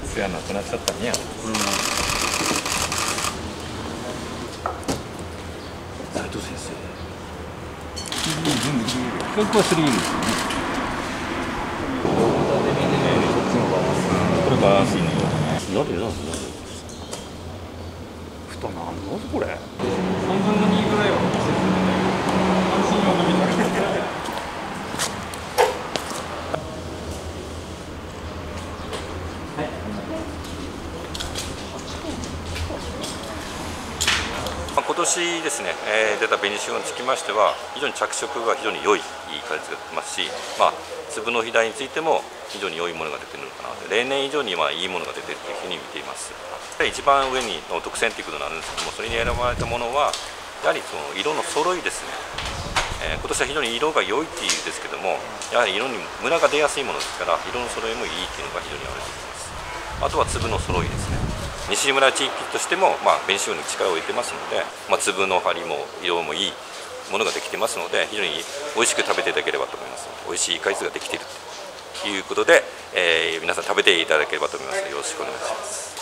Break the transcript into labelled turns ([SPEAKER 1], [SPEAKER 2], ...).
[SPEAKER 1] 世話なくなっちゃったんや。斉藤先生。企画は3ですよね。これバーシーの。なんで。蓋なんのこれ。3分の2ぐらいは見せてるんだよ。安心用のみたいな。今年ですね、出た紅シオにつきましては、非常に着色が非常に良い果実が出てますし、粒の肥大についても非常に良いものが出ているのかなと、例年以上にいいものが出ているというふうに見ています。一番上にの特選ということになるんですけども、それに選ばれたものは、やはりその色の揃いですね。今年は非常に色が良いっていうんですけども、やはり色にムラが出やすいものですから、色の揃いもいいっていうのが非常に言われています。あとは粒の揃いですね。西村地域としても、紅シオに力を入れてますので、粒の張りも色もいいものができてますので、非常に美味しく食べていただければと思います。美味しい果実ができているということで、皆さん食べていただければと思いますので、よろしくお願いします。